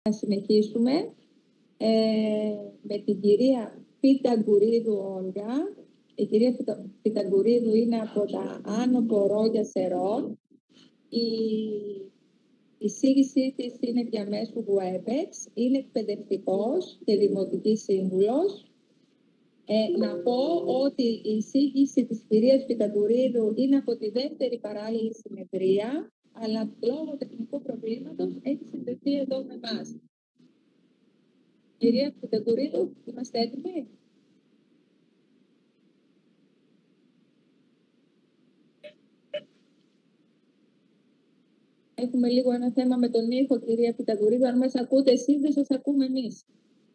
Θα συνεχίσουμε με την κυρία Πιταγκουρίδου Όλγα. Η κυρία Πιταγκουρίδου είναι από τα Άνω Πορόγια Σερών. Η εισήγησή της είναι διαμέσου WebEx. Είναι εκπαιδευτικός και δημοτικής σύμβουλος. Να πω ότι η εισήγηση της κυρίας Πιταγκουρίδου είναι από τη δεύτερη παράλληλη συνεδρία, αλλά λόγω τεχνικού προβλήματος έχει συνδεθεί εδώ με εμάς. Κυρία Πιταγκουρίδου, είμαστε έτοιμοι? Έχουμε λίγο ένα θέμα με τον ήχο, κυρία Πιταγκουρίδου. Αν μας ακούτε εσείς, δεν σας ακούμε εμείς.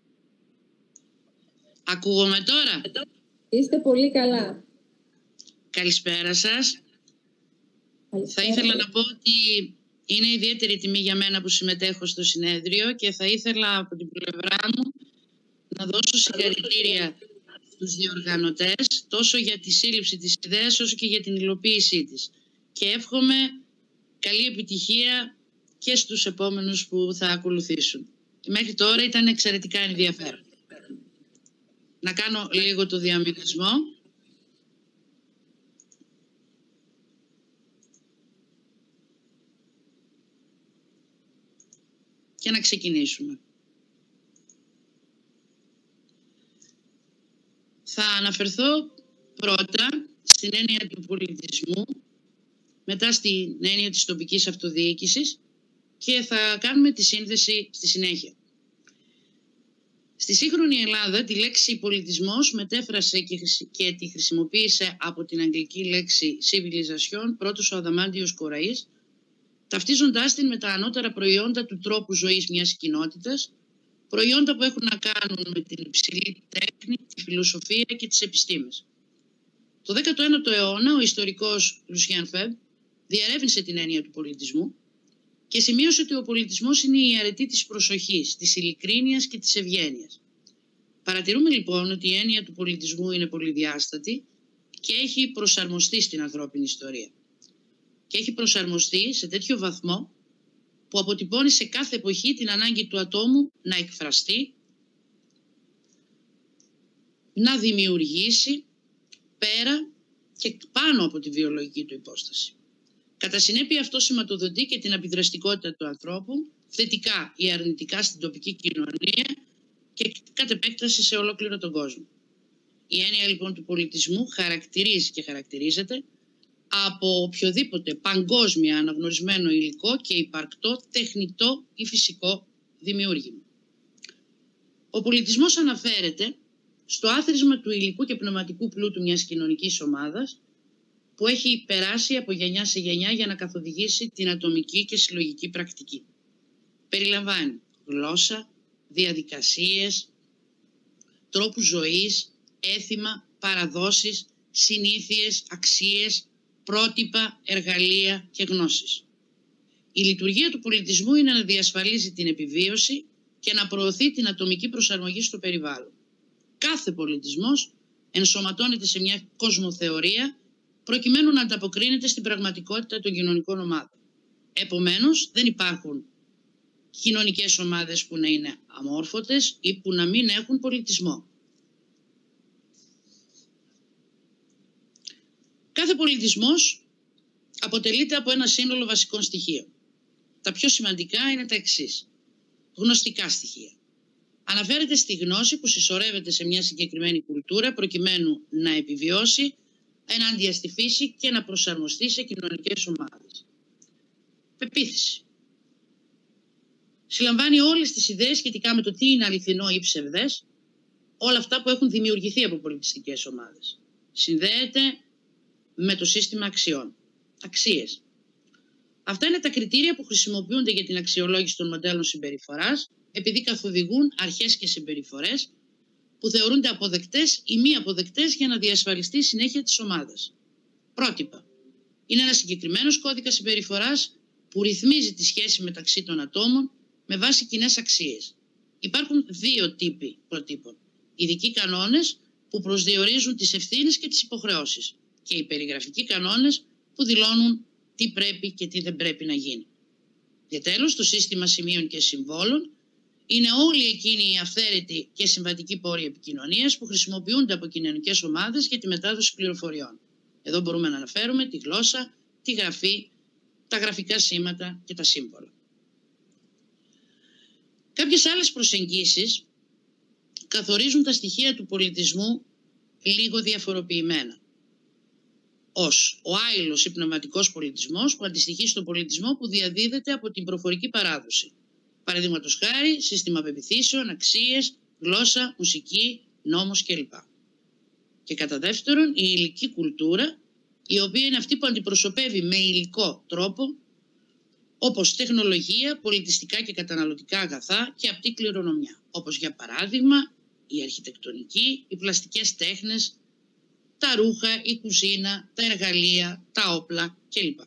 Ακούγομαι τώρα? Είστε πολύ καλά. Καλησπέρα σας. Θα ήθελα να πω ότι είναι ιδιαίτερη τιμή για μένα που συμμετέχω στο συνέδριο και θα ήθελα από την πλευρά μου να δώσω συγχαρητήρια στους διοργανωτές τόσο για τη σύλληψη της ιδέας όσο και για την υλοποίησή της. Και εύχομαι καλή επιτυχία και στους επόμενους που θα ακολουθήσουν. Μέχρι τώρα ήταν εξαιρετικά ενδιαφέρον. Να κάνω λίγο το διαμοιρασμό. Και να ξεκινήσουμε. Θα αναφερθώ πρώτα στην έννοια του πολιτισμού, μετά στην έννοια της τοπικής αυτοδιοίκησης και θα κάνουμε τη σύνδεση στη συνέχεια. Στη σύγχρονη Ελλάδα τη λέξη πολιτισμός μετέφρασε και τη χρησιμοποίησε από την αγγλική λέξη civilization πρώτος ο Αδαμάντιος Κοραής, ταυτίζοντάς την με τα ανώτερα προϊόντα του τρόπου ζωής μιας κοινότητας, προϊόντα που έχουν να κάνουν με την υψηλή τέχνη, τη φιλοσοφία και τις επιστήμες. Το 19ο αιώνα ο ιστορικός Λουσιάν Φεμπ διερεύνησε την έννοια του πολιτισμού και σημείωσε ότι ο πολιτισμός είναι η αρετή της προσοχής, της ειλικρίνειας και της ευγένειας. Παρατηρούμε λοιπόν ότι η έννοια του πολιτισμού είναι πολυδιάστατη και έχει προσαρμοστεί στην ανθρώπινη ιστορία. Και έχει προσαρμοστεί σε τέτοιο βαθμό που αποτυπώνει σε κάθε εποχή την ανάγκη του ατόμου να εκφραστεί, να δημιουργήσει πέρα και πάνω από τη βιολογική του υπόσταση. Κατά συνέπεια αυτό σηματοδοτεί και την επιδραστικότητα του ανθρώπου, θετικά ή αρνητικά στην τοπική κοινωνία και κατ' επέκταση σε ολόκληρο τον κόσμο. Η έννοια λοιπόν του πολιτισμού χαρακτηρίζει και χαρακτηρίζεται από οποιοδήποτε παγκόσμια αναγνωρισμένο υλικό και υπαρκτό, τεχνητό ή φυσικό δημιούργημα. Ο πολιτισμός αναφέρεται στο άθροισμα του υλικού και πνευματικού πλούτου μιας κοινωνικής ομάδας που έχει περάσει από γενιά σε γενιά για να καθοδηγήσει την ατομική και συλλογική πρακτική. Περιλαμβάνει γλώσσα, διαδικασίες, τρόπους ζωής, έθιμα, παραδόσεις, συνήθειες, αξίες, πρότυπα, εργαλεία και γνώσεις. Η λειτουργία του πολιτισμού είναι να διασφαλίζει την επιβίωση και να προωθεί την ατομική προσαρμογή στο περιβάλλον. Κάθε πολιτισμός ενσωματώνεται σε μια κοσμοθεωρία προκειμένου να ανταποκρίνεται στην πραγματικότητα των κοινωνικών ομάδων. Επομένως, δεν υπάρχουν κοινωνικές ομάδες που να είναι αμόρφωτες ή που να μην έχουν πολιτισμό. Κάθε πολιτισμός αποτελείται από ένα σύνολο βασικών στοιχείων. Τα πιο σημαντικά είναι τα εξής. Γνωστικά στοιχεία. Αναφέρεται στη γνώση που συσσωρεύεται σε μια συγκεκριμένη κουλτούρα προκειμένου να επιβιώσει ενάντια στη φύση και να προσαρμοστεί σε κοινωνικές ομάδες. Πεποίθηση. Συλλαμβάνει όλες τις ιδέες σχετικά με το τι είναι αληθινό ή ψευδές, όλα αυτά που έχουν δημιουργηθεί από πολιτιστικές ομάδες. Συνδέεται με το σύστημα αξιών. Αξίες. Αυτά είναι τα κριτήρια που χρησιμοποιούνται για την αξιολόγηση των μοντέλων συμπεριφοράς, επειδή καθοδηγούν αρχές και συμπεριφορές που θεωρούνται αποδεκτές ή μη αποδεκτές για να διασφαλιστεί η συνέχεια της ομάδας. Πρότυπα. Είναι ένα συγκεκριμένος κώδικας συμπεριφοράς που ρυθμίζει τη σχέση μεταξύ των ατόμων με βάση κοινές αξίες. Υπάρχουν δύο τύποι προτύπων. Ειδικοί κανόνες που προσδιορίζουν τις ευθύνες και τις υποχρεώσεις και οι περιγραφικοί κανόνες που δηλώνουν τι πρέπει και τι δεν πρέπει να γίνει. Και τέλος, το σύστημα σημείων και συμβόλων είναι όλοι εκείνοι οι αυθαίρετοι και συμβατικοί πόροι επικοινωνίας που χρησιμοποιούνται από κοινωνικές ομάδες για τη μετάδοση πληροφοριών. Εδώ μπορούμε να αναφέρουμε τη γλώσσα, τη γραφή, τα γραφικά σήματα και τα σύμβολα. Κάποιες άλλες προσεγγίσεις καθορίζουν τα στοιχεία του πολιτισμού λίγο διαφοροποιημένα. Ως ο άειλος ή πνευματικός πολιτισμός που αντιστοιχεί στον πολιτισμό που διαδίδεται από την προφορική παράδοση. Παραδείγματος χάρη, σύστημα πεποιθήσεων, αξίες, γλώσσα, μουσική, νόμος κλπ. Και κατά δεύτερον, η υλική κουλτούρα, η οποία είναι αυτή που αντιπροσωπεύει με υλικό τρόπο, όπως τεχνολογία, πολιτιστικά και καταναλωτικά αγαθά και απτή κληρονομιά. Όπως για παράδειγμα, η αρχιτεκτονική, οι πλαστικές τέχνες, τα ρούχα, η κουζίνα, τα εργαλεία, τα όπλα κλπ.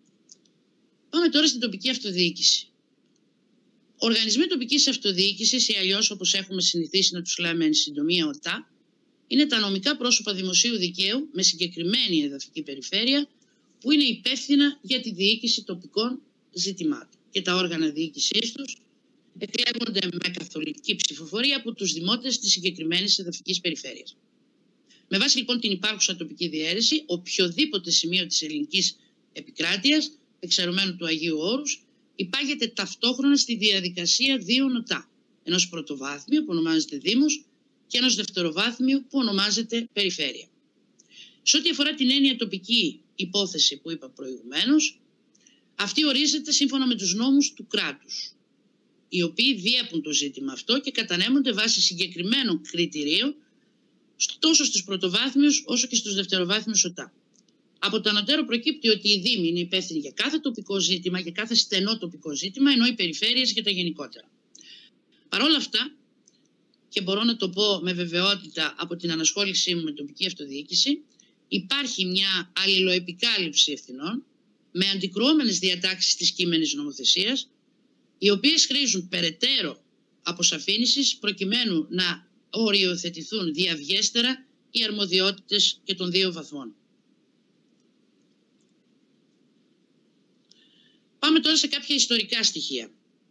Πάμε τώρα στην τοπική αυτοδιοίκηση. Οργανισμοί τοπικής αυτοδιοίκησης ή αλλιώς όπως έχουμε συνηθίσει να τους λέμε εν συντομία ΟΤΑ, είναι τα νομικά πρόσωπα δημοσίου δικαίου με συγκεκριμένη εδαφική περιφέρεια που είναι υπεύθυνα για τη διοίκηση τοπικών ζητημάτων και τα όργανα διοίκησής τους εκλέγονται με καθολική ψηφοφορία από τους δημότες της συγκεκριμένης εδαφικής περιφέρειας. Με βάση λοιπόν την υπάρχουσα τοπική διαίρεση, οποιοδήποτε σημείο της ελληνικής επικράτειας, εξαιρουμένου του Αγίου Όρους, υπάγεται ταυτόχρονα στη διαδικασία δύο ΟΤΑ, ενός πρωτοβάθμιου που ονομάζεται Δήμος και ενός δευτεροβάθμιου που ονομάζεται Περιφέρεια. Σε ό,τι αφορά την έννοια τοπική υπόθεση που είπα προηγουμένως, αυτή ορίζεται σύμφωνα με τους νόμους του κράτους, οι οποίοι διέπουν το ζήτημα αυτό και κατανέμονται βάσει συγκεκριμένων κριτηρίων τόσο στους πρωτοβάθμιους όσο και στους δευτεροβάθμιους ΟΤΑ. Από το ανωτέρω προκύπτει ότι οι Δήμοι είναι υπεύθυνοι για κάθε τοπικό ζήτημα, για κάθε στενό τοπικό ζήτημα, ενώ οι περιφέρειες για τα γενικότερα. Παρ' όλα αυτά, και μπορώ να το πω με βεβαιότητα από την ανασχόλησή μου με τοπική αυτοδιοίκηση, υπάρχει μια αλληλοεπικάλυψη ευθυνών με αντικρουόμενες διατάξεις της κείμενης νομοθεσίας, οι οποίες χρήζουν περαιτέρω αποσαφήνισης προκειμένου να οριοθετηθούν διαβιέστερα οι αρμοδιότητες και των δύο βαθμών. Πάμε τώρα σε κάποια ιστορικά στοιχεία.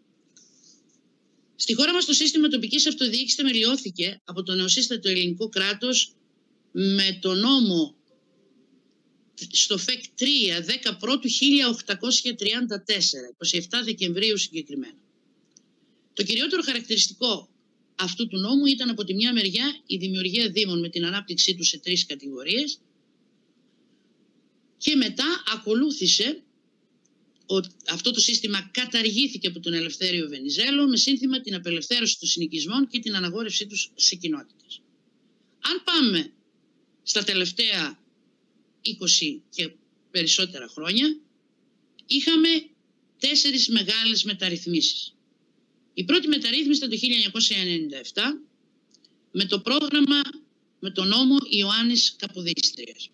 Στη χώρα μας το σύστημα τοπικής αυτοδιοίκησης θεμελιώθηκε από το νεοσύστατο ελληνικό κράτος με το νόμο στο ΦΕΚ 3, 11 του 1834, 27 Δεκεμβρίου συγκεκριμένα. Το κυριότερο χαρακτηριστικό αυτού του νόμου ήταν από τη μια μεριά η δημιουργία δήμων με την ανάπτυξή του σε 3 κατηγορίες και μετά ακολούθησε αυτό το σύστημα καταργήθηκε από τον Ελευθέριο Βενιζέλο με σύνθημα την απελευθέρωση των συνοικισμών και την αναγόρευσή τους σε κοινότητες. Αν πάμε στα τελευταία 20 και περισσότερα χρόνια, είχαμε 4 μεγάλες μεταρρυθμίσεις. Η πρώτη μεταρρύθμιση ήταν το 1997 με το πρόγραμμα, με τον νόμο Ιωάννης Καποδίστριας.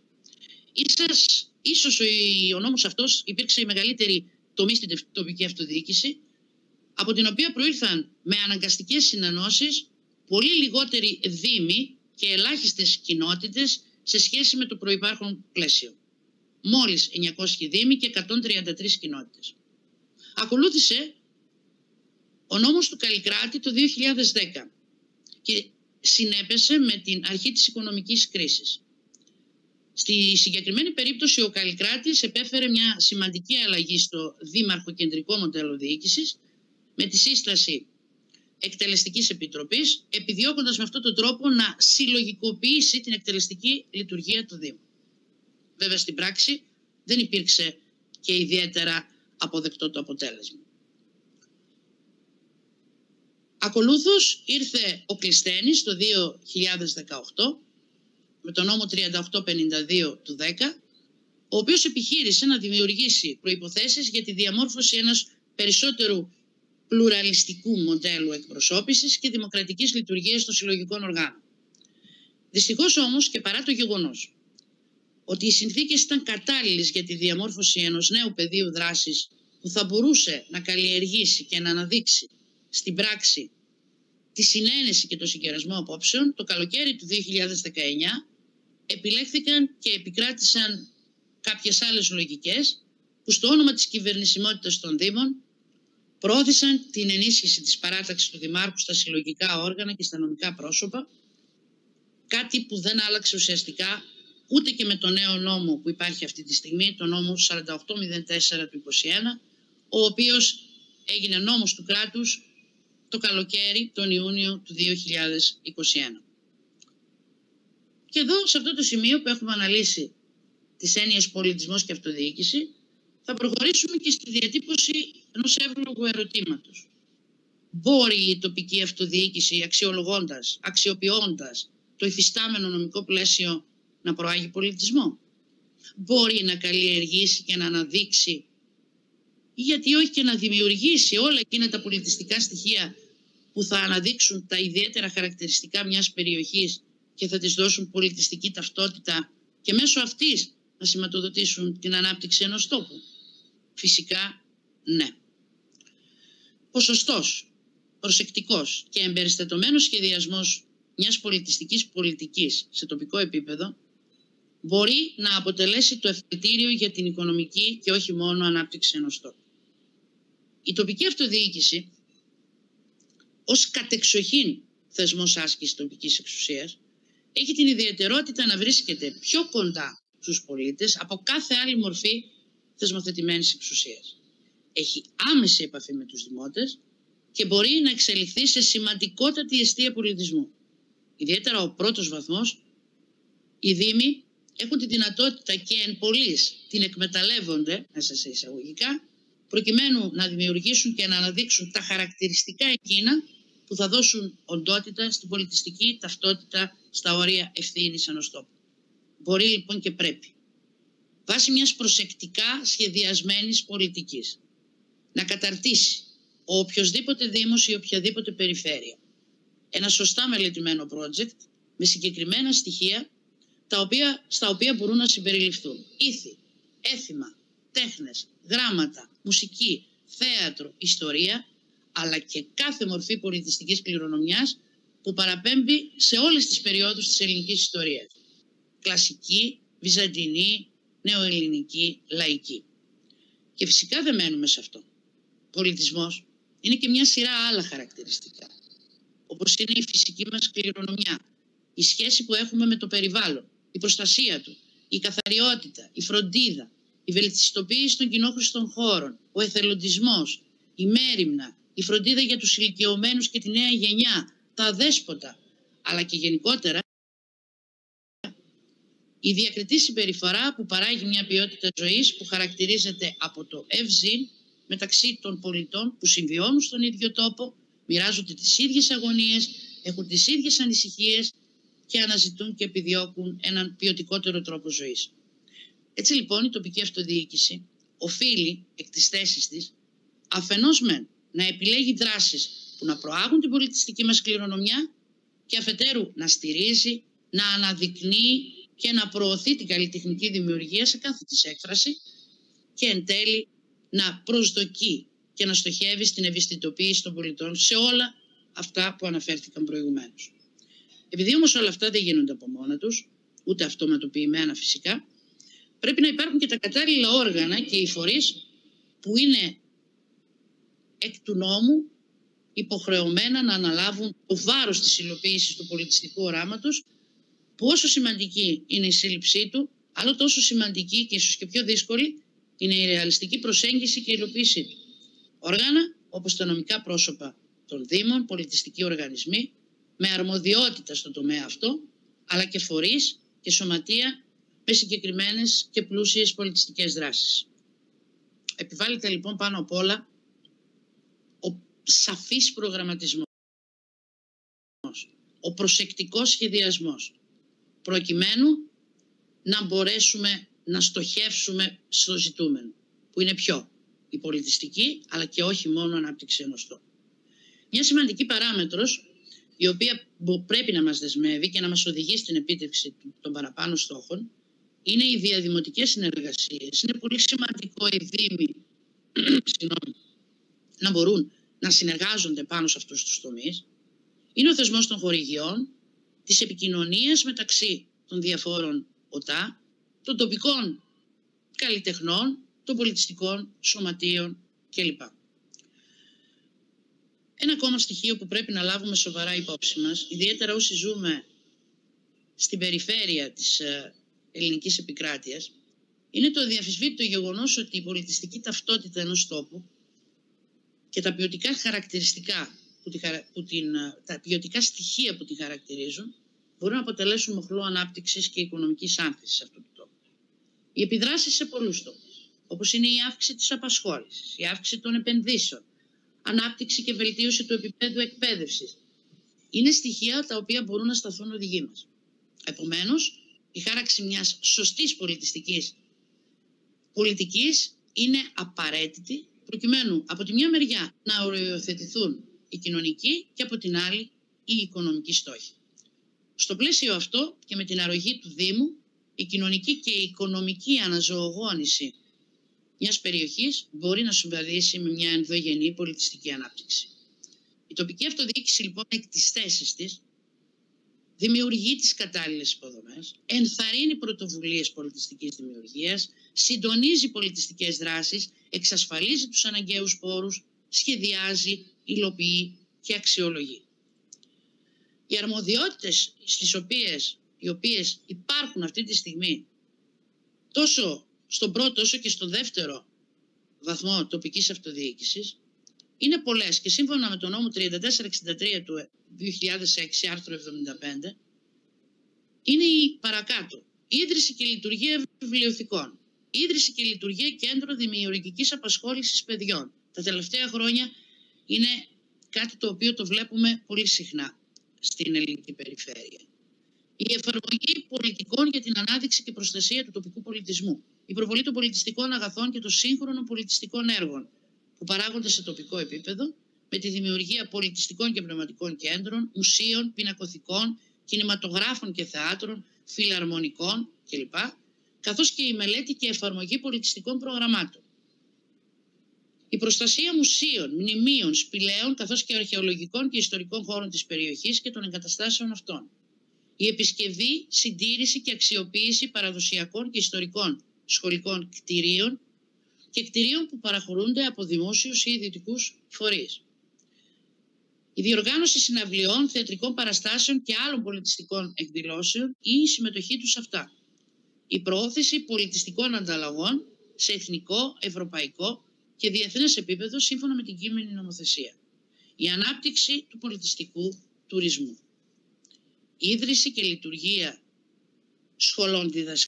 Ίσως ο νόμος αυτός υπήρξε η μεγαλύτερη τομή στην τοπική αυτοδιοίκηση, από την οποία προήλθαν με αναγκαστικές συνενώσεις πολύ λιγότεροι δήμοι και ελάχιστες κοινότητες σε σχέση με το προϋπάρχον πλαίσιο. Μόλις 900 δήμοι και 133 κοινότητες. Ακολούθησε ο νόμος του Καλλικράτη το 2010 και συνέπεσε με την αρχή της οικονομικής κρίσης. Στη συγκεκριμένη περίπτωση ο Καλλικράτης επέφερε μια σημαντική αλλαγή στο δήμαρχο-κεντρικό μοντέλο διοίκησης με τη σύσταση εκτελεστικής επιτροπής, επιδιώκοντας με αυτόν τον τρόπο να συλλογικοποιήσει την εκτελεστική λειτουργία του Δήμου. Βέβαια στην πράξη δεν υπήρξε και ιδιαίτερα αποδεκτό το αποτέλεσμα. Ακολούθως ήρθε ο Κλεισθένης το 2018 με τον νόμο 3852 του 10, ο οποίος επιχείρησε να δημιουργήσει προϋποθέσεις για τη διαμόρφωση ενός περισσότερου πλουραλιστικού μοντέλου εκπροσώπησης και δημοκρατικής λειτουργίας των συλλογικών οργάνων. Δυστυχώς όμως και παρά το γεγονός ότι οι συνθήκες ήταν κατάλληλες για τη διαμόρφωση ενός νέου πεδίου δράσης που θα μπορούσε να καλλιεργήσει και να αναδείξει στην πράξη τη συνένεση και το συγκερασμό απόψεων, το καλοκαίρι του 2019 επιλέχθηκαν και επικράτησαν κάποιες άλλες λογικές που στο όνομα της κυβερνησιμότητας των Δήμων Προώθησαν την ενίσχυση της παράταξης του Δημάρχου στα συλλογικά όργανα και στα νομικά πρόσωπα, κάτι που δεν άλλαξε ουσιαστικά ούτε και με το νέο νόμο που υπάρχει αυτή τη στιγμή, το νόμο 4804 του 2021, ο οποίος έγινε νόμος του κράτους το καλοκαίρι, τον Ιούνιο του 2021. Και εδώ, σε αυτό το σημείο που έχουμε αναλύσει τις έννοιες πολιτισμός και αυτοδιοίκηση, θα προχωρήσουμε και στη διατύπωση ενός εύλογου ερωτήματος. Μπορεί η τοπική αυτοδιοίκηση, αξιοποιώντας το υφιστάμενο νομικό πλαίσιο, να προάγει πολιτισμό? Μπορεί να καλλιεργήσει και να αναδείξει, ή γιατί όχι και να δημιουργήσει όλα εκείνα τα πολιτιστικά στοιχεία που θα αναδείξουν τα ιδιαίτερα χαρακτηριστικά μιας περιοχής και θα της δώσουν πολιτιστική ταυτότητα και μέσω αυτής να σηματοδοτήσουν την ανάπτυξη ενός τόπου? Φυσικά ναι. Ποσοστός, προσεκτικός και εμπεριστατωμένος σχεδιασμός μιας πολιτιστικής πολιτικής σε τοπικό επίπεδο μπορεί να αποτελέσει το εφαλτήριο για την οικονομική και όχι μόνο ανάπτυξη ενός τόπου. Η τοπική αυτοδιοίκηση, ως κατεξοχήν θεσμός άσκησης τοπικής εξουσίας, έχει την ιδιαιτερότητα να βρίσκεται πιο κοντά στους πολίτες από κάθε άλλη μορφή θεσμοθετημένης εξουσίας. Έχει άμεση επαφή με τους δημότες και μπορεί να εξελιχθεί σε σημαντικότατη εστία πολιτισμού. Ιδιαίτερα ο πρώτος βαθμός, οι δήμοι έχουν τη δυνατότητα και εν πολλοίς την εκμεταλλεύονται, μέσα σε εισαγωγικά, προκειμένου να δημιουργήσουν και να αναδείξουν τα χαρακτηριστικά εκείνα που θα δώσουν οντότητα στην πολιτιστική ταυτότητα στα όρια ευθύνης ενός τόπου. Μπορεί λοιπόν και πρέπει, βάσει μιας προσεκτικά σχεδιασμένης πολιτικής, να καταρτήσει ο οποιοσδήποτε δήμος ή οποιαδήποτε περιφέρεια ένα σωστά μελετημένο project με συγκεκριμένα στοιχεία στα οποία μπορούν να συμπεριληφθούν ήθη, έθιμα, τέχνες, γράμματα, μουσική, θέατρο, ιστορία, αλλά και κάθε μορφή πολιτιστικής κληρονομιάς που παραπέμπει σε όλες τις περιόδους της ελληνικής ιστορίας. Κλασική, βυζαντινή, νεοελληνική, λαϊκή. Και φυσικά δεν μένουμε σε αυτό. Πολιτισμός είναι και μια σειρά άλλα χαρακτηριστικά, όπως είναι η φυσική μας κληρονομιά, η σχέση που έχουμε με το περιβάλλον, η προστασία του, η καθαριότητα, η φροντίδα, η βελτιστοποίηση των κοινόχρηστων χώρων, ο εθελοντισμός, η μέριμνα, η φροντίδα για τους ηλικιωμένους και τη νέα γενιά, τα αδέσποτα, αλλά και γενικότερα η διακριτή συμπεριφορά που παράγει μια ποιότητα ζωής που χαρακτηρίζεται από το ευζήν μεταξύ των πολιτών που συμβιώνουν στον ίδιο τόπο, μοιράζονται τις ίδιες αγωνίες, έχουν τις ίδιες ανησυχίες και αναζητούν και επιδιώκουν έναν ποιοτικότερο τρόπο ζωής. Έτσι λοιπόν η τοπική αυτοδιοίκηση οφείλει εκ της θέσης της αφενός μεν να επιλέγει δράσεις που να προάγουν την πολιτιστική μας κληρονομιά και αφετέρου να στηρίζει, να αναδεικνύει και να προωθεί την καλλιτεχνική δημιουργία σε κάθε της έκφραση και εν τέλει να προσδοκεί και να στοχεύει στην ευαισθητοποίηση των πολιτών σε όλα αυτά που αναφέρθηκαν προηγουμένως. Επειδή όμως όλα αυτά δεν γίνονται από μόνα τους, ούτε αυτοματοποιημένα φυσικά, πρέπει να υπάρχουν και τα κατάλληλα όργανα και οι φορείς που είναι εκ του νόμου υποχρεωμένα να αναλάβουν το βάρος της υλοποίησης του πολιτιστικού οράματος, που όσο σημαντική είναι η σύλληψή του, άλλο τόσο σημαντική και ίσως και πιο δύσκολη είναι η ρεαλιστική προσέγγιση και η υλοποίησή του. Όργανα όπως τα νομικά πρόσωπα των Δήμων, πολιτιστικοί οργανισμοί, με αρμοδιότητα στον τομέα αυτό, αλλά και φορείς και σωματεία με συγκεκριμένες και πλούσιες πολιτιστικές δράσεις. Επιβάλλεται λοιπόν πάνω απ' όλα ο σαφής προγραμματισμός, ο προσεκτικός σχεδιασμός, προκειμένου να μπορέσουμε να στοχεύσουμε στο ζητούμενο, που είναι η πολιτιστική, αλλά και όχι μόνο ανάπτυξη ενός τόπου. Μια σημαντική παράμετρος, η οποία πρέπει να μας δεσμεύει και να μας οδηγεί στην επίτευξη των παραπάνω στόχων, είναι οι διαδημοτικές συνεργασίες. Είναι πολύ σημαντικό οι δήμοι να μπορούν να συνεργάζονται πάνω σε αυτούς τους τομείς. Είναι ο θεσμός των χορηγιών, της επικοινωνίας μεταξύ των διαφόρων ΟΤΑ, των τοπικών καλλιτεχνών, των πολιτιστικών σωματείων κλπ. Ένα ακόμα στοιχείο που πρέπει να λάβουμε σοβαρά υπόψη μας, ιδιαίτερα όσοι ζούμε στην περιφέρεια της ελληνικής επικράτειας, είναι το αδιαφυσβήτητο γεγονός ότι η πολιτιστική ταυτότητα ενός τόπου και τα ποιοτικά χαρακτηριστικά, τα ποιοτικά στοιχεία που τη χαρακτηρίζουν, μπορούν να αποτελέσουν μοχλό ανάπτυξης και οικονομικής άνθησης αυτού του τόπου. Οι επιδράσεις σε πολλούς τόπους, όπως είναι η αύξηση της απασχόλησης, η αύξηση των επενδύσεων, ανάπτυξη και βελτίωση του επίπεδου εκπαίδευσης, είναι στοιχεία τα οποία μπορούν να σταθούν οδηγοί μας. Επομένως, η χάραξη μιας σωστής πολιτικής είναι απαραίτητη, προκειμένου από τη μια μεριά να οριοθετηθούν οι κοινωνικοί και από την άλλη οι οικονομικοί στόχοι. Στο πλαίσιο αυτό και με την αρρωγή του Δήμου, η κοινωνική και η οικονομική αναζωογόνηση μιας περιοχής μπορεί να συμβαδίσει με μια ενδογενή πολιτιστική ανάπτυξη. Η τοπική αυτοδιοίκηση λοιπόν εκ της θέσης της δημιουργεί τις κατάλληλες υποδομές, ενθαρρύνει πρωτοβουλίες πολιτιστικής δημιουργίας, συντονίζει πολιτιστικές δράσεις, εξασφαλίζει τους αναγκαίους πόρους, σχεδιάζει, υλοποιεί και αξιολογεί. Οι αρμοδιότητες οι οποίες υπάρχουν αυτή τη στιγμή τόσο στον πρώτο όσο και στον δεύτερο βαθμό τοπικής αυτοδιοίκησης είναι πολλές και σύμφωνα με τον νόμο 3463 του 2006 άρθρο 75 είναι η παρακάτω: η ίδρυση και λειτουργία βιβλιοθηκών, η ίδρυση και λειτουργία κέντρο δημιουργικής απασχόλησης παιδιών. Τα τελευταία χρόνια είναι κάτι το οποίο το βλέπουμε πολύ συχνά στην ελληνική περιφέρεια. Η εφαρμογή πολιτικών για την ανάδειξη και προστασία του τοπικού πολιτισμού, η προβολή των πολιτιστικών αγαθών και των σύγχρονων πολιτιστικών έργων που παράγονται σε τοπικό επίπεδο, με τη δημιουργία πολιτιστικών και πνευματικών κέντρων, μουσείων, πινακοθηκών, κινηματογράφων και θεάτρων, φιλαρμονικών κλπ., καθώς και η μελέτη και εφαρμογή πολιτιστικών προγραμμάτων. Η προστασία μουσείων, μνημείων, σπηλαίων, καθώς και αρχαιολογικών και ιστορικών χώρων της περιοχής και των εγκαταστάσεων αυτών. Η επισκευή, συντήρηση και αξιοποίηση παραδοσιακών και ιστορικών σχολικών κτηρίων και κτηρίων που παραχωρούνται από δημόσιους ή ιδιωτικούς φορείς. Η διοργάνωση συναυλιών, θεατρικών παραστάσεων και άλλων πολιτιστικών εκδηλώσεων ή η συμμετοχή τους σε αυτά. Η προώθηση πολιτιστικών ανταλλαγών σε εθνικό, ευρωπαϊκό και διεθνές επίπεδο σύμφωνα με την κείμενη νομοθεσία. Η ανάπτυξη του πολιτιστικού τουρισμού. Η ίδρυση και λειτουργία σχολών διδασκαλίας,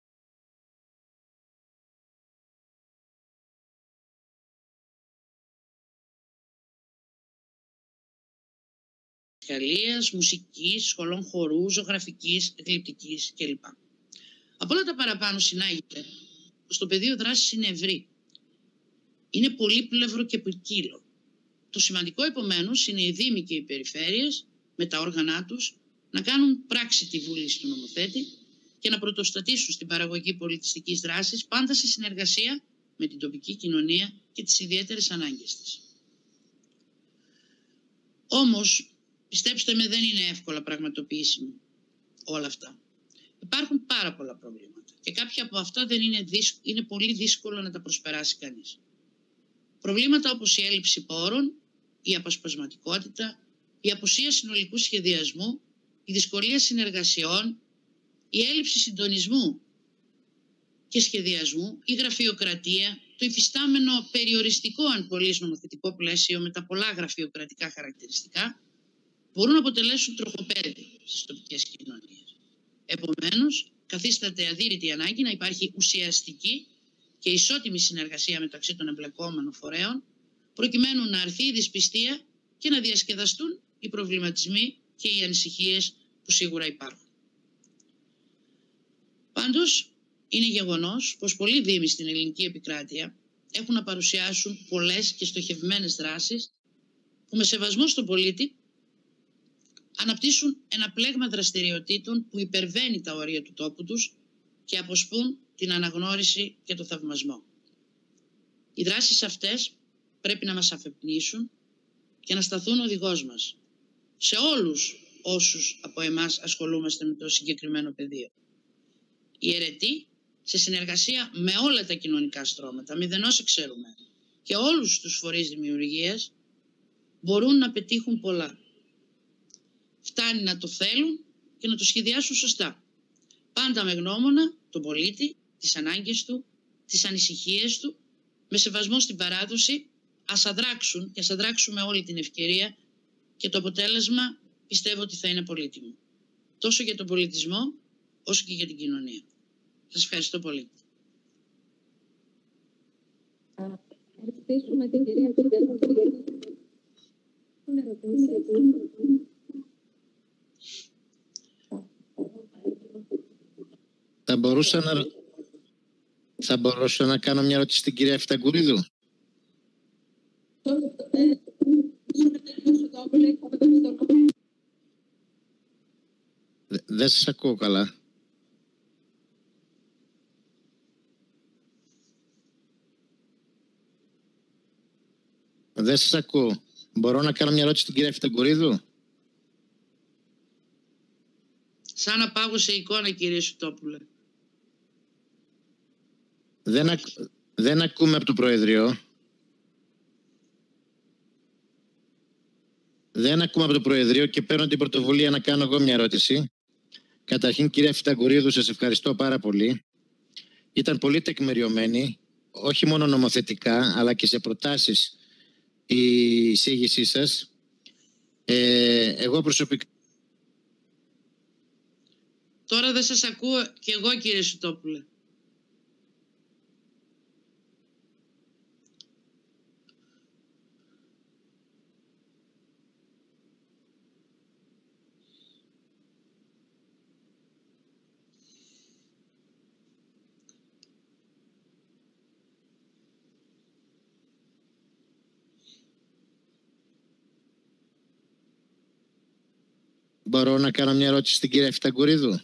μουσικής, σχολών χορού, ζωγραφικής, εκλειπτικής κλπ. Από όλα τα παραπάνω συνάγεται πως το πεδίο δράσης είναι ευρύ. Είναι πολύπλευρο και ποικίλο. Το σημαντικό επομένως είναι οι δήμοι και οι περιφέρειες με τα όργανά τους να κάνουν πράξη τη βούληση του νομοθέτη και να πρωτοστατήσουν στην παραγωγή πολιτιστικής δράσης πάντα σε συνεργασία με την τοπική κοινωνία και τις ιδιαίτερες ανάγκες της. Όμως, πιστέψτε με, δεν είναι εύκολα πραγματοποιήσιμο όλα αυτά. Υπάρχουν πάρα πολλά προβλήματα και κάποια από αυτά είναι πολύ δύσκολο να τα προσπεράσει κανείς. Προβλήματα όπως η έλλειψη πόρων, η αποσπασματικότητα, η απουσία συνολικού σχεδιασμού, η δυσκολία συνεργασιών, η έλλειψη συντονισμού και σχεδιασμού, η γραφειοκρατία, το υφιστάμενο περιοριστικό αν πολύς νομοθετικό πλαίσιο με τα πολλά γραφειοκρατικά χαρακτηριστικά μπορούν να αποτελέσουν τροχοπέδι στις τοπικές κοινωνίες. Επομένως, καθίσταται αδύρυτη ανάγκη να υπάρχει ουσιαστική και ισότιμη συνεργασία μεταξύ των εμπλεκόμενων φορέων, προκειμένου να αρθεί η δυσπιστία και να διασκεδαστούν οι προβληματισμοί και οι ανησυχίες που σίγουρα υπάρχουν. Πάντως, είναι γεγονός πως πολλοί δήμοι στην ελληνική επικράτεια έχουν να παρουσιάσουν πολλές και στοχευμένες δράσεις που με σεβασμό στον πολίτη αναπτύσσουν ένα πλέγμα δραστηριοτήτων που υπερβαίνει τα όρια του τόπου τους και αποσπούν την αναγνώριση και το θαυμασμό. Οι δράσεις αυτές πρέπει να μας αφεπνίσουν και να σταθούν οδηγός μας σε όλους όσους από εμάς ασχολούμαστε με το συγκεκριμένο πεδίο. Η αιρετή, σε συνεργασία με όλα τα κοινωνικά στρώματα, μηδενός εξαιρουμένου, και όλους τους φορείς δημιουργίας, μπορούν να πετύχουν πολλά. Φτάνει να το θέλουν και να το σχεδιάσουν σωστά. Πάντα με γνώμονα τον πολίτη, τις ανάγκες του, τις ανησυχίες του, με σεβασμό στην παράδοση, ας αδράξουν και ας αδράξουμε όλη την ευκαιρία και το αποτέλεσμα πιστεύω ότι θα είναι πολύτιμο. Τόσο για τον πολιτισμό, όσο και για την κοινωνία. Σας ευχαριστώ πολύ. Ευχαριστήσουμε την κυρία Θα μπορούσα να κάνω μια ερώτηση στην κυρία Φιταγκουρίδου. Δεν σας ακούω καλά. Δεν σας ακούω. Μπορώ να κάνω μια ερώτηση στην κυρία Φιταγκουρίδου. Σαν να πάγωσε εικόνα, κύριε Σουτόπουλε. Δεν ακούμε από το Προεδρείο. Δεν ακούμε από το Προεδρείο και παίρνω την πρωτοβουλία να κάνω εγώ μια ερώτηση. Καταρχήν, κυρία Φιταγκουρίδου, σας ευχαριστώ πάρα πολύ. Ήταν πολύ τεκμηριωμένη, όχι μόνο νομοθετικά, αλλά και σε προτάσεις η εισήγησή σας. Εγώ προσωπικά... Τώρα δεν σας ακούω κι εγώ, κύριε Σουτόπουλε. Μπορώ να κάνω μια ερώτηση στην κυρία Φιταγκουρίδου.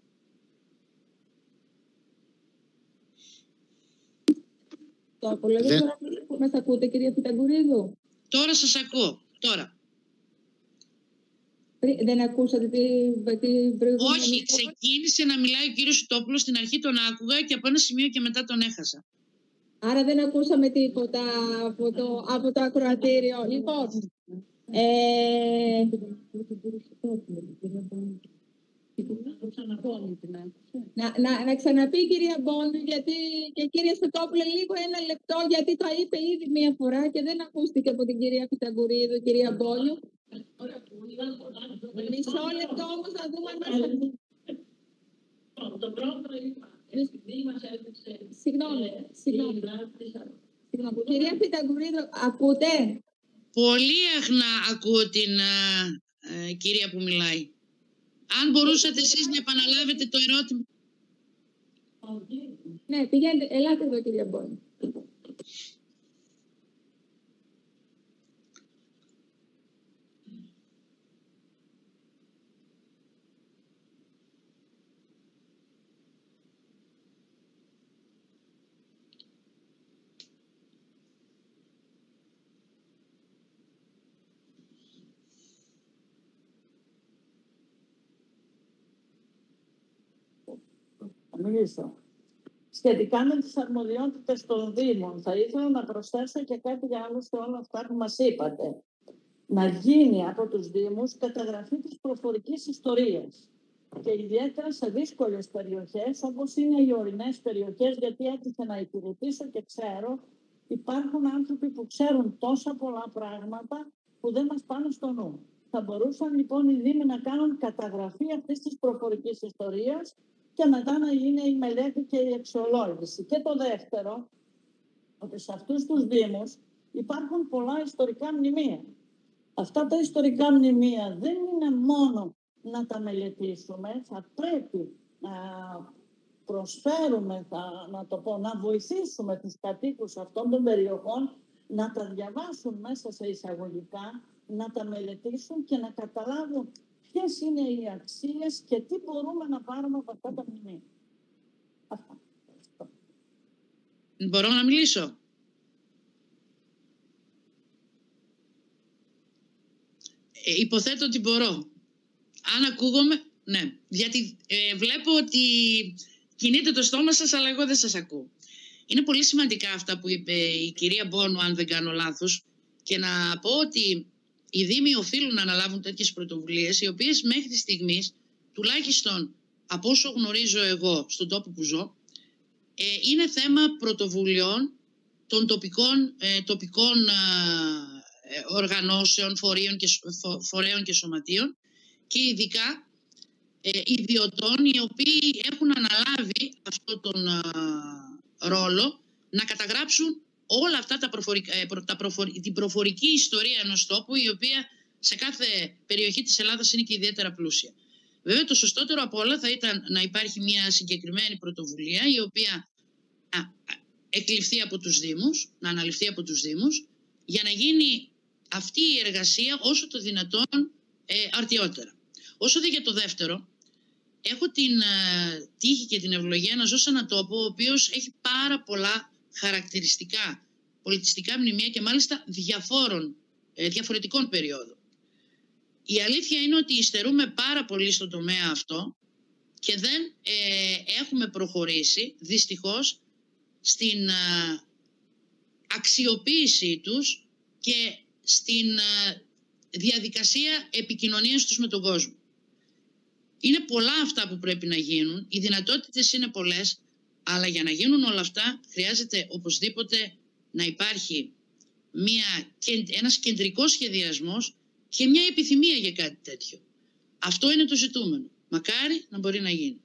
Μας ακούτε, κυρία Φιταγκουρίδου? Τώρα σας ακούω. Τώρα. Δεν ακούσατε την προηγούμενη? Όχι, ξεκίνησε να μιλάει ο κύριος Σουτόπουλος, στην αρχή τον άκουγα και από ένα σημείο και μετά τον έχασα. Άρα δεν ακούσαμε τίποτα από το ακροατήριο. Λοιπόν, να ξαναπεί η κυρία Μπόνιου, γιατί και κυρία Σουτόπουλε, λίγο ένα λεπτό, γιατί τα είπε ήδη μία φορά και δεν ακούστηκε από την κυρία Φιταγκουρίδου, κυρία Μπόνιου. Μισό λεπτό όμως να δούμε αν... Συγγνώμη. Κυρία Φιταγκουρίδου, ακούτε? Πολύ αγνά ακούω την κυρία που μιλάει. Αν μπορούσατε εσείς να επαναλάβετε το ερώτημα. Ναι, πηγαίνετε, ελάτε εδώ, κυρία Μπόνη. Μιλήσω. Σχετικά με τις αρμοδιότητες των Δήμων, θα ήθελα να προσθέσω και κάτι άλλο σε όλα αυτά που μας είπατε. Να γίνει από τους Δήμους καταγραφή της προφορικής ιστορίας. Και ιδιαίτερα σε δύσκολες περιοχές, όπως είναι οι ορεινές περιοχές, γιατί έτυχε να υπηρετήσω και ξέρω, υπάρχουν άνθρωποι που ξέρουν τόσα πολλά πράγματα που δεν μας πάνε στο νου. Θα μπορούσαν λοιπόν οι Δήμοι να κάνουν καταγραφή αυτής της προφορικής ιστορίας και μετά να γίνει η μελέτη και η αξιολόγηση. Και το δεύτερο, ότι σε αυτούς τους Δήμους υπάρχουν πολλά ιστορικά μνημεία. Αυτά τα ιστορικά μνημεία δεν είναι μόνο να τα μελετήσουμε, θα πρέπει να προσφέρουμε, να βοηθήσουμε τους κατοίκους αυτών των περιοχών να τα διαβάσουν μέσα σε εισαγωγικά, να τα μελετήσουν και να καταλάβουν ποιες είναι οι αξίες και τι μπορούμε να πάρουμε από αυτά τα μνημεία. Μπορώ να μιλήσω? Υποθέτω ότι μπορώ. Αν ακούγομαι, ναι. Γιατί βλέπω ότι κινείται το στόμα σας, αλλά εγώ δεν σας ακούω. Είναι πολύ σημαντικά αυτά που είπε η κυρία Μπόνου, αν δεν κάνω λάθος. Και να πω ότι οι Δήμοι οφείλουν να αναλάβουν τέτοιες πρωτοβουλίες, οι οποίες μέχρι στιγμής, τουλάχιστον από όσο γνωρίζω εγώ στον τόπο που ζω, είναι θέμα πρωτοβουλειών των τοπικών οργανώσεων, φορέων και σωματείων και ειδικά ιδιωτών οι οποίοι έχουν αναλάβει αυτόν τον ρόλο να καταγράψουν όλα αυτά την προφορική ιστορία ενός τόπου, η οποία σε κάθε περιοχή της Ελλάδας είναι και ιδιαίτερα πλούσια. Βέβαια, το σωστότερο από όλα θα ήταν να υπάρχει μια συγκεκριμένη πρωτοβουλία η οποία εκλειφθεί από τους Δήμους, να αναλυφθεί από τους Δήμους, για να γίνει αυτή η εργασία όσο το δυνατόν αρτιότερα. Όσο δε για το δεύτερο, έχω την τύχη και την ευλογία να ζω σε έναν τόπο ο οποίος έχει πάρα πολλά χαρακτηριστικά πολιτιστικά μνημεία και μάλιστα διαφορετικών περιόδων. Η αλήθεια είναι ότι υστερούμε πάρα πολύ στον τομέα αυτό και δεν έχουμε προχωρήσει δυστυχώς στην αξιοποίησή τους και στην διαδικασία επικοινωνίας τους με τον κόσμο. Είναι πολλά αυτά που πρέπει να γίνουν, οι δυνατότητες είναι πολλές, αλλά για να γίνουν όλα αυτά χρειάζεται οπωσδήποτε να υπάρχει ένας κεντρικός σχεδιασμός και μια επιθυμία για κάτι τέτοιο. Αυτό είναι το ζητούμενο. Μακάρι να μπορεί να γίνει.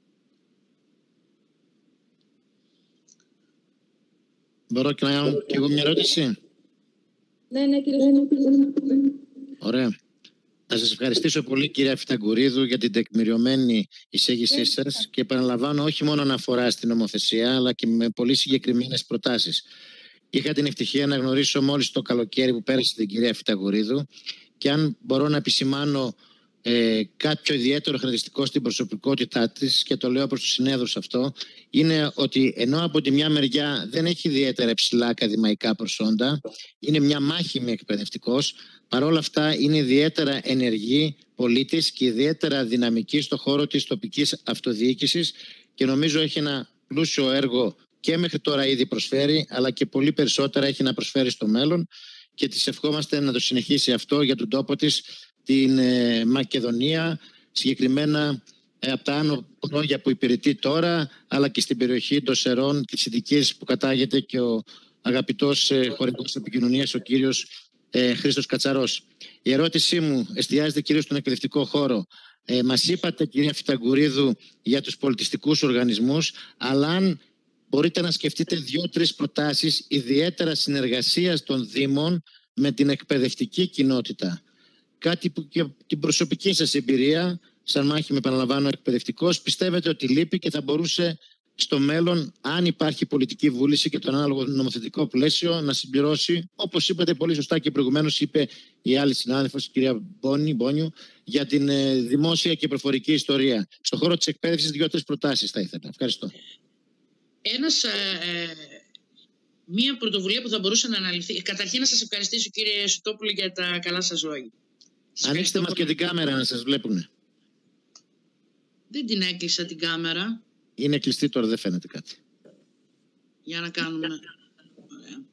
Μπορώ και να κάνω και εγώ μια ερώτηση? Ναι, κύριε Σωτόπουλε. Ωραία. Θα σας ευχαριστήσω πολύ, κυρία Φυταγκουρίδου, για την τεκμηριωμένη εισήγησή σας και επαναλαμβάνω, όχι μόνο αναφορά στην νομοθεσία, αλλά και με πολύ συγκεκριμένες προτάσεις. Είχα την ευτυχία να γνωρίσω μόλις το καλοκαίρι που πέρασε την κυρία Φυταγκουρίδου και αν μπορώ να επισημάνω κάποιο ιδιαίτερο χαρακτηριστικό στην προσωπικότητά της, και το λέω προς τους συνέδρους αυτό, είναι ότι ενώ από τη μια μεριά δεν έχει ιδιαίτερα υψηλά ακαδημαϊκά προσόντα, είναι μια μάχημη εκπαιδευτικός, παρόλα αυτά είναι ιδιαίτερα ενεργή πολίτης και ιδιαίτερα δυναμική στο χώρο της τοπικής αυτοδιοίκησης και νομίζω έχει ένα πλούσιο έργο και μέχρι τώρα ήδη προσφέρει, αλλά και πολύ περισσότερα έχει να προσφέρει στο μέλλον και της ευχόμαστε να το συνεχίσει αυτό για τον τόπο της, την Μακεδονία, συγκεκριμένα από τα άνω λόγια που υπηρετεί τώρα, αλλά και στην περιοχή των Σερών και της Ιδικής που κατάγεται και ο αγαπητός χωρικός επικοινωνίας, ο κύριος Χρήστος Κατσαρός. Η ερώτησή μου εστιάζεται κυρίως στον εκπαιδευτικό χώρο. Μας είπατε, κυρία Φυταγκουρίδου, για τους πολιτιστικούς οργανισμούς, αλλά αν μπορείτε να σκεφτείτε 2-3 προτάσεις ιδιαίτερα συνεργασίας των Δήμων με την εκπαιδευτική κοινότητα. Κάτι που και την προσωπική σας εμπειρία, σαν μάχη με επαναλαμβάνω εκπαιδευτικός, πιστεύετε ότι λείπει και θα μπορούσε στο μέλλον, αν υπάρχει πολιτική βούληση και το ανάλογο νομοθετικό πλαίσιο, να συμπληρώσει, όπως είπατε πολύ σωστά και προηγουμένως είπε η άλλη συνάδελφος, η κυρία Μπόνιου, για την δημόσια και προφορική ιστορία. Στον χώρο της εκπαίδευσης 2-3 προτάσεις θα ήθελα. Ευχαριστώ. Μία πρωτοβουλία που θα μπορούσε να αναλυθεί. Καταρχήν να σας ευχαριστήσω, κύριε Σωτόπουλε, για τα καλά σας λόγια. Ανοίξτε μας και την κάμερα να σας βλέπουν. Δεν την έκλεισα την κάμερα. Είναι κλειστή τώρα, δεν φαίνεται κάτι. Για να κάνουμε. Ωραία.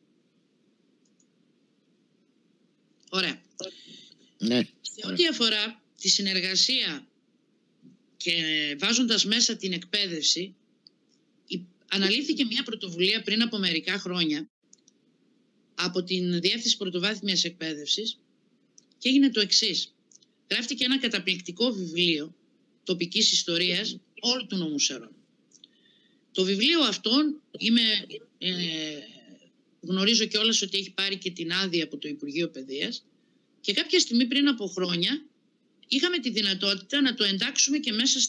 Ωραία. Ναι. Σε ό,τι αφορά τη συνεργασία και βάζοντας μέσα την εκπαίδευση, αναλύθηκε μια πρωτοβουλία πριν από μερικά χρόνια από την Διεύθυνση Πρωτοβάθμιας Εκπαίδευσης και έγινε το εξής. Γράφτηκε ένα καταπληκτικό βιβλίο τοπικής ιστορίας όλου του νομού Σερών. Το βιβλίο αυτό γνωρίζω κιόλας ότι έχει πάρει και την άδεια από το Υπουργείο Παιδείας και κάποια στιγμή πριν από χρόνια είχαμε τη δυνατότητα να το εντάξουμε και μέσα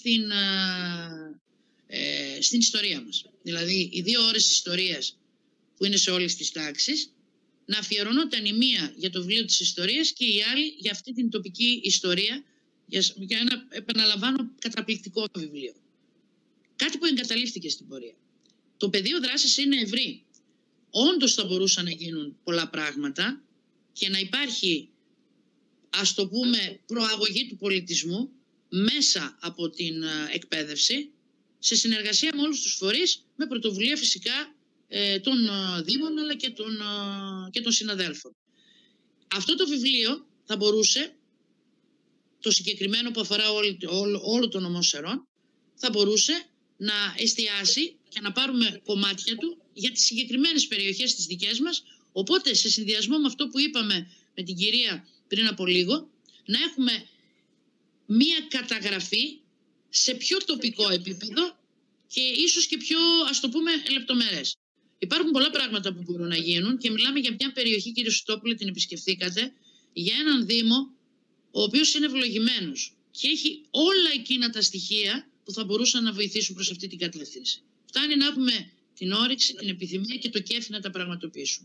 στην ιστορία μας. Δηλαδή οι 2 ώρες ιστορίας που είναι σε όλες τις τάξεις να αφιερωνόταν η μία για το βιβλίο της ιστορίας και η άλλη για αυτή την τοπική ιστορία, για ένα, επαναλαμβάνω, καταπληκτικό βιβλίο. Κάτι που εγκαταλείφθηκε στην πορεία. Το πεδίο δράσης είναι ευρύ. Όντως θα μπορούσαν να γίνουν πολλά πράγματα και να υπάρχει, ας το πούμε, προαγωγή του πολιτισμού μέσα από την εκπαίδευση, σε συνεργασία με όλους τους φορείς, με πρωτοβουλία φυσικά των Δήμων αλλά και των συναδέλφων. Αυτό το βιβλίο θα μπορούσε, το συγκεκριμένο που αφορά όλο το νομό Σερών, θα μπορούσε να εστιάσει και να πάρουμε κομμάτια του για τις συγκεκριμένες περιοχές τις δικές μας. Οπότε, σε συνδυασμό με αυτό που είπαμε με την κυρία πριν από λίγο, να έχουμε μία καταγραφή σε πιο τοπικό επίπεδο και ίσως και πιο, ας το πούμε, λεπτομερές. Υπάρχουν πολλά πράγματα που μπορούν να γίνουν και μιλάμε για μια περιοχή, κύριε Σωτόπουλε, την επισκεφθήκατε, για έναν Δήμο ο οποίος είναι ευλογημένος και έχει όλα εκείνα τα στοιχεία που θα μπορούσαν να βοηθήσουν προς αυτή την κατεύθυνση. Φτάνει να έχουμε την όρεξη, την επιθυμία και το κέφι να τα πραγματοποιήσουμε.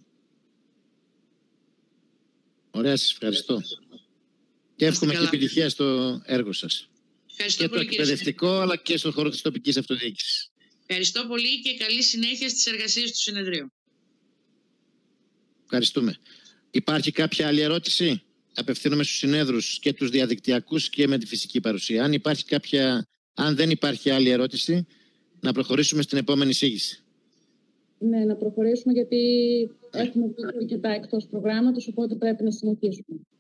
Ωραία, σας ευχαριστώ. Και εύχομαι και επιτυχία στο έργο σας. Ευχαριστώ και πολύ, το εκπαιδευτικό, αλλά και στον χώρο της τοπικής αυτοδιοίκησης. Ευχαριστώ πολύ και καλή συνέχεια στις εργασίες του συνεδρίου. Ευχαριστούμε. Υπάρχει κάποια άλλη ερώτηση? Απευθύνομαι στους συνέδρους και τους διαδικτυακούς και με τη φυσική παρουσία. Αν δεν υπάρχει άλλη ερώτηση, να προχωρήσουμε στην επόμενη εισήγηση. Ναι, να προχωρήσουμε γιατί έχουμε αρκετά εκτός προγράμματος, οπότε πρέπει να συνεχίσουμε.